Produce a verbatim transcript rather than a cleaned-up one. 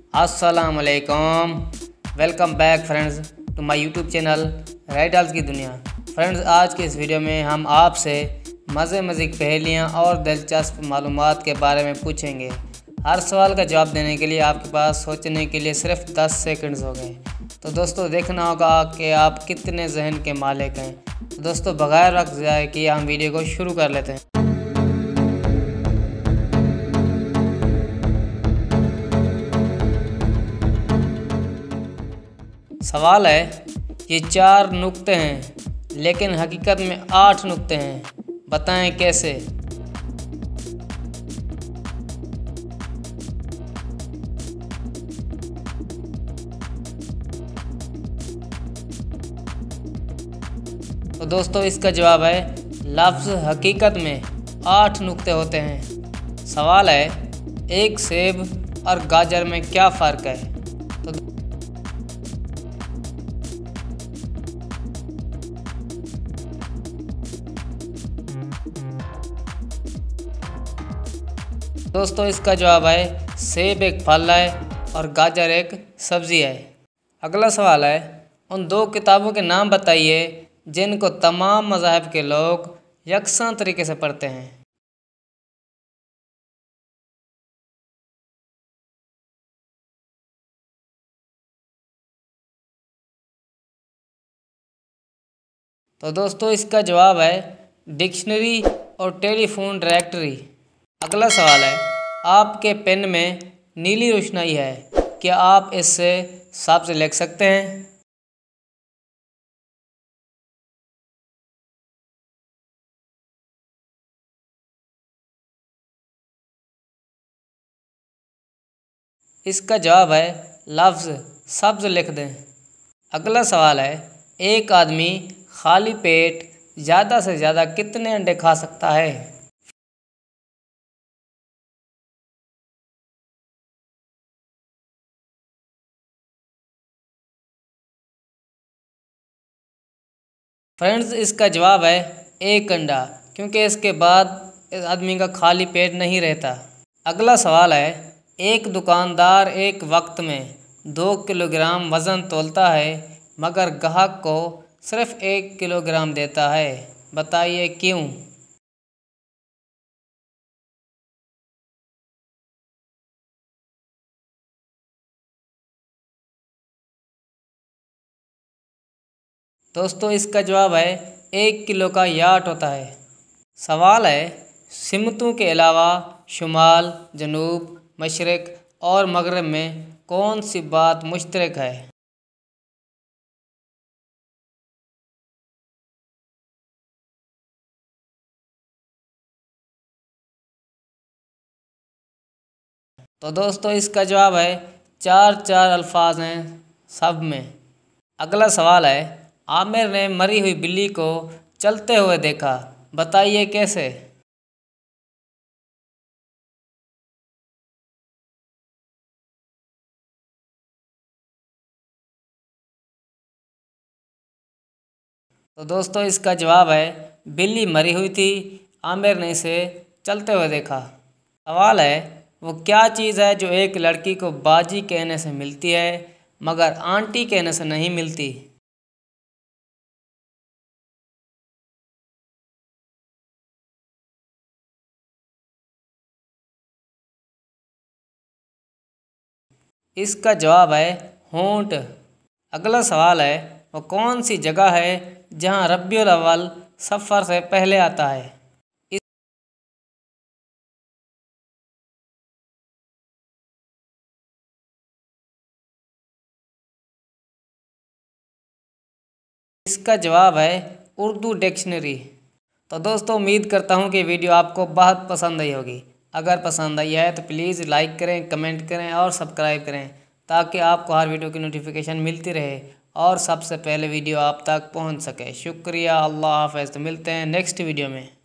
अस्सलाम वालेकुम, welcome back friends to my YouTube channel riddles की दुनिया। फ्रेंड्स, आज के इस वीडियो में हम आपसे मज़े मज़े की पहेलियाँ और दिलचस्प मालूमात के बारे में पूछेंगे। हर सवाल का जवाब देने के लिए आपके पास सोचने के लिए सिर्फ दस सेकंड्स हो गए। तो दोस्तों, देखना होगा कि आप कितने जहन के मालिक हैं। तो दोस्तों, बगैर वक्त ज़ाया किए हम वीडियो को शुरू कर लेते हैं। सवाल है, ये चार नुक्ते हैं लेकिन हकीकत में आठ नुक्ते हैं, बताएं कैसे। तो दोस्तों, इसका जवाब है लफ्ज़ हकीकत में आठ नुक्ते होते हैं। सवाल है, एक सेब और गाजर में क्या फ़र्क है। तो दोस्तों, इसका जवाब है सेब एक फल है और गाजर एक सब्ज़ी है। अगला सवाल है, उन दो किताबों के नाम बताइए जिनको तमाम मज़ाहिब के लोग यकसां तरीके से पढ़ते हैं। तो दोस्तों, इसका जवाब है डिक्शनरी और टेलीफोन डायरेक्टरी। अगला सवाल है, आपके पेन में नीली रोशनाई है, क्या आप इससे साफ से लिख सकते हैं। इसका जवाब है लफ्ज़ सब्ज़ लिख दें। अगला सवाल है, एक आदमी खाली पेट ज़्यादा से ज़्यादा कितने अंडे खा सकता है। फ्रेंड्स, इसका जवाब है एक अंडा, क्योंकि इसके बाद इस आदमी का खाली पेट नहीं रहता। अगला सवाल है, एक दुकानदार एक वक्त में दो किलोग्राम वज़न तोलता है मगर ग्राहक को सिर्फ एक किलोग्राम देता है, बताइए क्यों। दोस्तों, इसका जवाब है एक किलो का यार्ड होता है। सवाल है, सिमतों के अलावा शुमाल, जनूब, मशरिक़ और मगरिब में कौन सी बात मुश्तरक है। तो दोस्तों, इसका जवाब है चार चार अल्फाज हैं सब में। अगला सवाल है, आमिर ने मरी हुई बिल्ली को चलते हुए देखा, बताइए कैसे। तो दोस्तों, इसका जवाब है बिल्ली मरी हुई थी, आमिर ने इसे चलते हुए देखा। सवाल है, वो क्या चीज़ है जो एक लड़की को बाजी कहने से मिलती है मगर आंटी कहने से नहीं मिलती। इसका जवाब है होंठ। अगला सवाल है, वो कौन सी जगह है जहाँ रबीउल अव्वल सफ़र से पहले आता है। इस इसका जवाब है उर्दू डिक्शनरी। तो दोस्तों, उम्मीद करता हूँ कि वीडियो आपको बहुत पसंद आई होगी। अगर पसंद आई है तो प्लीज़ लाइक करें, कमेंट करें और सब्सक्राइब करें, ताकि आपको हर वीडियो की नोटिफिकेशन मिलती रहे और सबसे पहले वीडियो आप तक पहुँच सके। शुक्रिया, अल्लाह हाफ़िज़। तो मिलते हैं नेक्स्ट वीडियो में।